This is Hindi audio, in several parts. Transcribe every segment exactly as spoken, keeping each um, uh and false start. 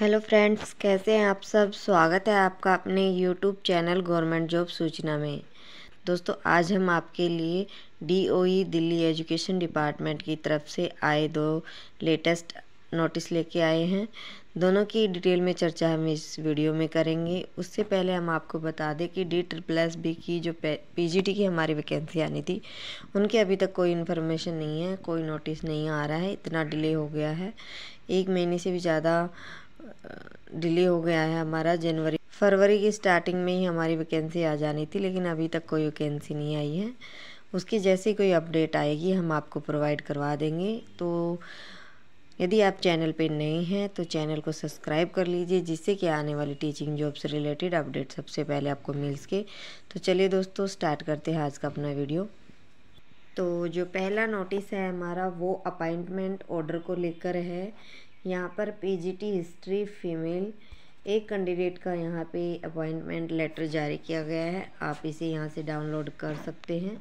हेलो फ्रेंड्स, कैसे हैं आप सब। स्वागत है आपका अपने यूट्यूब चैनल गवर्नमेंट जॉब सूचना में। दोस्तों, आज हम आपके लिए डीओई दिल्ली एजुकेशन डिपार्टमेंट की तरफ से आए दो लेटेस्ट नोटिस लेके आए हैं। दोनों की डिटेल में चर्चा हम इस वीडियो में करेंगे। उससे पहले हम आपको बता दें कि डी ट्रिपल एस बी की जो पीजीटी की हमारी वैकेंसी आनी थी, उनकी अभी तक कोई इन्फॉर्मेशन नहीं है, कोई नोटिस नहीं आ रहा है। इतना डिले हो गया है, एक महीने से भी ज़्यादा डिले हो गया है हमारा। जनवरी फरवरी की स्टार्टिंग में ही हमारी वैकेंसी आ जानी थी, लेकिन अभी तक कोई वैकेंसी नहीं आई है। उसकी जैसे कोई अपडेट आएगी हम आपको प्रोवाइड करवा देंगे। तो यदि आप चैनल पे नए हैं तो चैनल को सब्सक्राइब कर लीजिए, जिससे कि आने वाली टीचिंग जॉब से रिलेटेड अपडेट सबसे पहले आपको मिल सके। तो चलिए दोस्तों, स्टार्ट करते हैं आज का अपना वीडियो। तो जो पहला नोटिस है हमारा, वो अपॉइंटमेंट ऑर्डर को लेकर है। यहाँ पर पीजीटी हिस्ट्री फीमेल एक कैंडिडेट का यहाँ पे अपॉइंटमेंट लेटर जारी किया गया है। आप इसे यहाँ से डाउनलोड कर सकते हैं।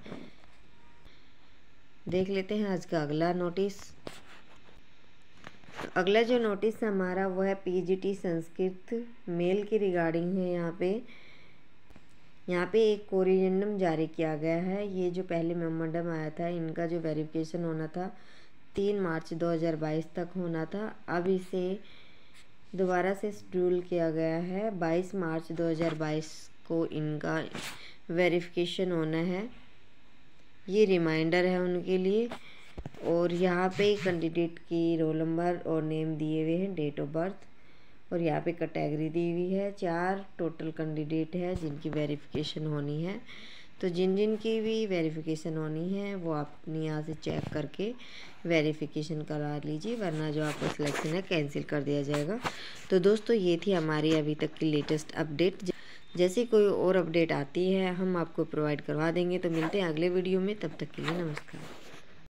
देख लेते हैं आज का अगला नोटिस। अगला जो नोटिस हमारा वो है पीजीटी संस्कृत मेल की रिगार्डिंग है। यहाँ पे यहाँ पे एक कोरिजेंडम जारी किया गया है। ये जो पहले मेमोरेंडम आया था, इनका जो वेरिफिकेशन होना था तीन मार्च दो हज़ार बाईस तक होना था। अब इसे दोबारा से शेड्यूल किया गया है। बाईस मार्च दो हज़ार बाईस को इनका वेरिफिकेशन होना है। ये रिमाइंडर है उनके लिए। और यहाँ पे कैंडिडेट की रोल नंबर और नेम दिए हुए हैं, डेट ऑफ बर्थ, और यहाँ पे कैटेगरी दी हुई है। चार टोटल कैंडिडेट है जिनकी वेरिफिकेशन होनी है। तो जिन जिन की भी वेरिफिकेशन होनी है वो आप अपनी यहाँ से चेक करके वेरिफिकेशन करा लीजिए, वरना जो आपका सिलेक्शन है कैंसिल कर दिया जाएगा। तो दोस्तों, ये थी हमारी अभी तक की लेटेस्ट अपडेट। जैसे कोई और अपडेट आती है हम आपको प्रोवाइड करवा देंगे। तो मिलते हैं अगले वीडियो में, तब तक के लिए नमस्कार।